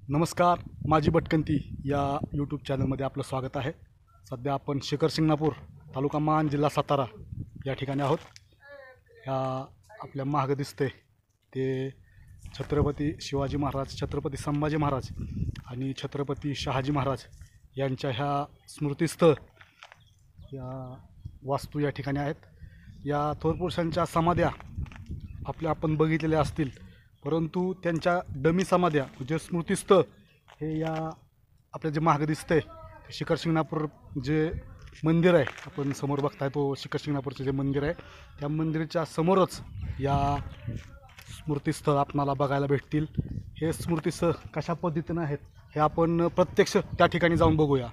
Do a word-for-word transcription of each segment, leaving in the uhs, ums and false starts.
नमस्कार. माझी भटकंती या यूट्यूब चॅनलमध्ये आपलं स्वागत आहे. सध्या आपण शिखर शिंगणापूर, तालुका मान, जिल्हा सातारा या ठिकाणी आहोत. ह्या आपल्या मागं दिसते ते छत्रपती शिवाजी महाराज, छत्रपती संभाजी महाराज आणि छत्रपती शहाजी महाराज यांच्या ह्या स्मृतीस्थळ या वास्तू या ठिकाणी आहेत. या थोर पुरुषांच्या समाध्या आपल्या आपण बघितलेल्या असतील, परंतु त्यांच्या डमी समाध्या म्हणजे स्मृतीस्थळ हे या आपल्या जे मागं दिसतंय शिखर शिंगणापूर जे मंदिर आहे, आपण समोर बघताय तो शिखर शिंगणापूरचं जे मंदिर आहे, त्या मंदिराच्या समोरच या स्मृतीस्थळ आपणाला बघायला भेटतील. हे स्मृतीस्थळ कशा पद्धतीनं आहेत हे आपण प्रत्यक्ष त्या ठिकाणी जाऊन बघूया.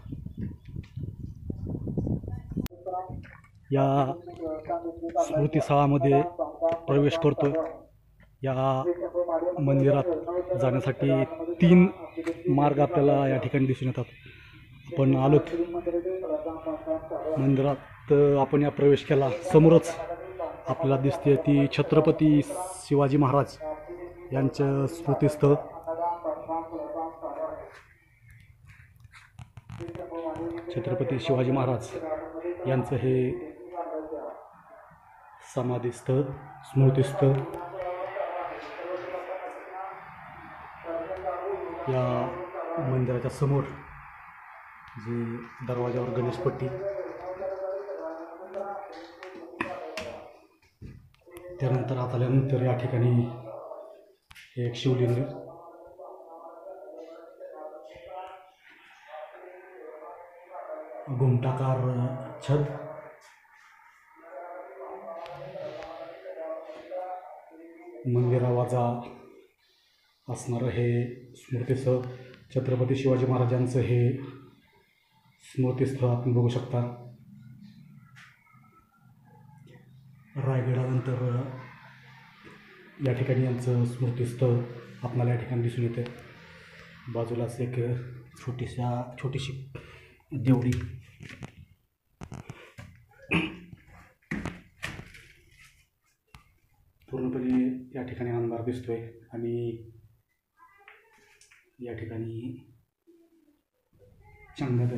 या स्मृतीस्थळामध्ये प्रवेश करतो. या मंदिरात जाण्यासाठी तीन मार्ग आपल्याला या ठिकाणी दिसून येतात. आपण आलोत मंदिरात, आपण या प्रवेश केला, समोरच आपल्याला दिसते ती छत्रपती शिवाजी महाराज यांचं स्मृतीस्थळ. छत्रपती शिवाजी महाराज यांचं हे समाधीस्थळ, स्मृतीस्थळ. या मंदिराच्या समोर जे दरवाजावर गणेशपट्टी, त्यानंतर आत आल्यानंतर या ठिकाणी हे एक शिवलिंग, घुमटाकार छत, मंदिरावाजा असणारं हे स्मृतीस्थळ, छत्रपती शिवाजी महाराजांचं हे स्मृतीस्थळ आपण बघू शकता. रायगडानंतर या ठिकाणी यांचं स्मृतीस्थळ आपल्याला या ठिकाणी दिसून येते. बाजूलाच एक छोटीशा छोटीशी देवळी. पूर्णपणे या ठिकाणी अंधार दिसतोय आणि या ठिकाणी चंगद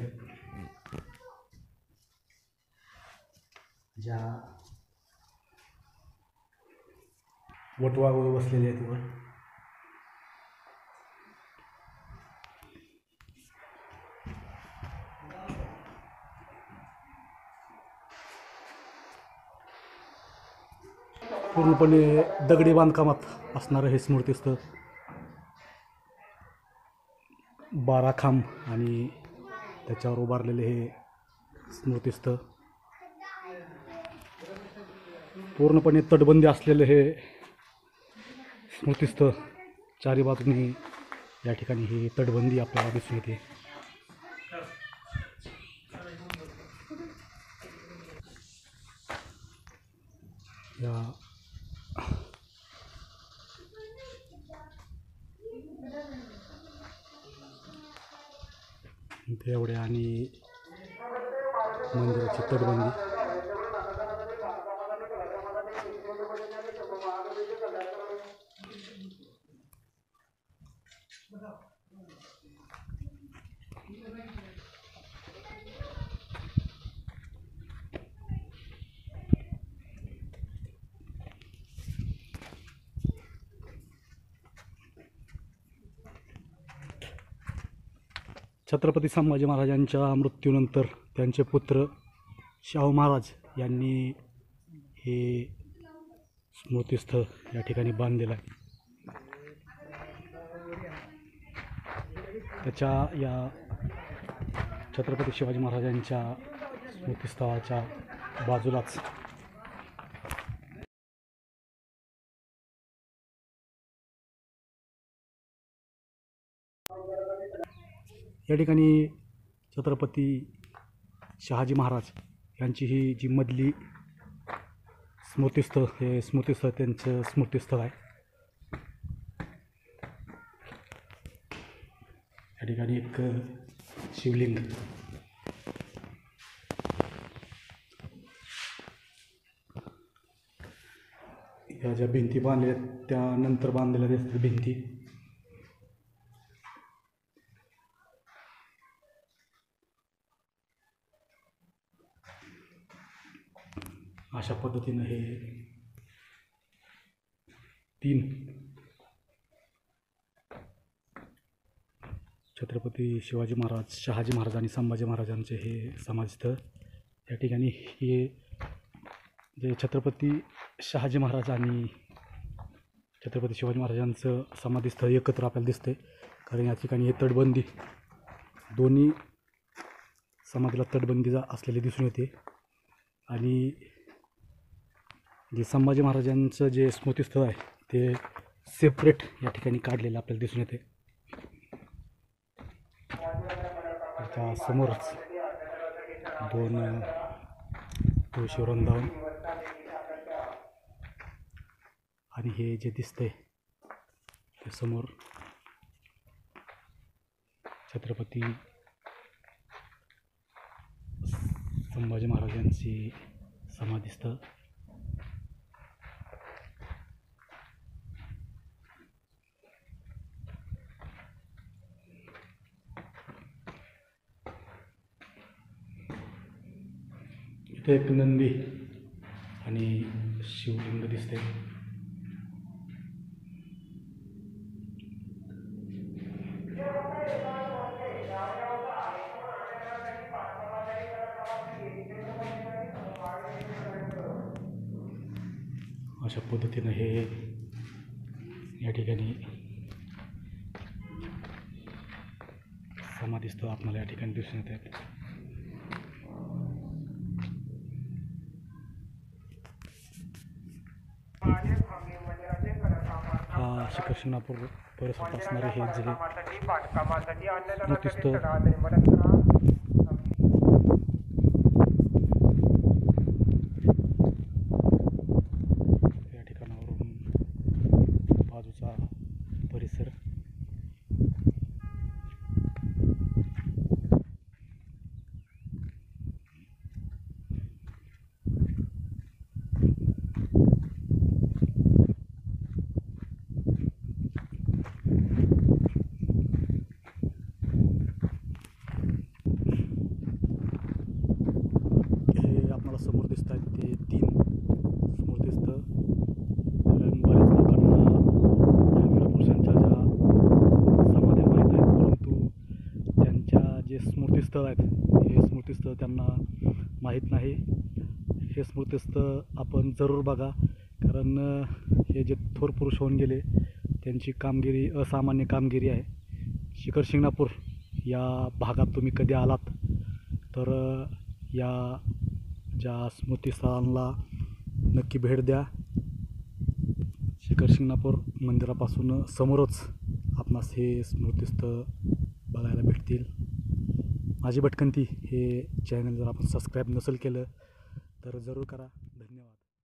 ज्या वटवाघूळ बसलेले आहेत वर. पूर्णपणे दगडी बांधकामात असणारं हे स्मृतीस्थळ. बारा खांब आणि त्याच्यावर उभारलेले हे स्मृतीस्थळ. पूर्णपणे तटबंदी असलेलं हे स्मृतीस्थळ. चारी बाजूनी या ठिकाणी ही तटबंदी आपल्याला दिसून येते. या एवढे आणि मंदिराची तटबंदी. छत्रपती संभाजी महाराजांच्या मृत्यूनंतर त्यांचे पुत्र शाहू महाराज यांनी हे स्मृतीस्थळ या ठिकाणी बांधलेलं आहे. त्याच्या या छत्रपती शिवाजी महाराजांच्या स्मृतीस्थळाच्या बाजूलाच या ठिकाणी छत्रपती शहाजी महाराज यांची ही जी मधली स्मृतीस्थळ, हे स्मृतीस्थळ त्यांचं स्मृतीस्थळ आहे. या ठिकाणी एक शिवलिंग, ह्या ज्या भिंती बांधलेल्या त्यानंतर बांधलेल्या दिसतात भिंती, अशा पद्धतीनं हे तीन छत्रपती शिवाजी महाराज, शहाजी महाराज आणि संभाजी महाराजांचे हे समाधीस्थळ. या ठिकाणी हे जे छत्रपती शहाजी महाराज आणि छत्रपती शिवाजी महाराजांचं समाधीस्थळ एकत्र आपल्याला दिसते, कारण या ठिकाणी हे तटबंदी, दोन्ही समाधीला तटबंदी असलेले दिसून येते. आणि जे संभाजी महाराजांचं जे स्मृतिस्थळ आहे ते सेपरेट या ठिकाणी काढलेलं आपल्याला दिसून येते. त्या समोरच दोन तुळशी वृंदावन आणि हे जे दिसतंय ते समोर छत्रपती संभाजी महाराजांची समाधीस्थळ. इथे एक नंदी आणि शिवलिंग दिसते. अशा पद्धतीनं हे या ठिकाणी समाधीस्थळ आपल्याला या ठिकाणी दिसून येत आहेत. हा शिखर शिंगणापूर परिसरात असणारे हे जे स्मृतिस्थळ या ठिकाणावरून बाजूचा परिसर. समोर दिसत आहेत ते तीन स्मृतिस्थळ. कारण बऱ्याच लोकांना या वीरपुरुषांच्या ज्या समाध्या माहीत आहेत, परंतु त्यांच्या जे स्मृतिस्थळ आहेत हे स्मृतिस्थळ त्यांना माहीत नाही. हे स्मृतिस्थळ आपण जरूर बघा, कारण हे जे थोर पुरुष होऊन गेले त्यांची कामगिरी असामान्य कामगिरी आहे. शिखर शिंगणापूर या भागात तुम्ही कधी आलात तर या ज्या स्मृतिस्थळांना नक्की भेट द्या. शिखर शिंगणापूर मंदिरापासून समोरच आपणास हे स्मृतिस्थळ बघायला भेटतील. माझी भटकंती हे चॅनल जर आपण सबस्क्राईब नसेल केलं तर जरूर करा.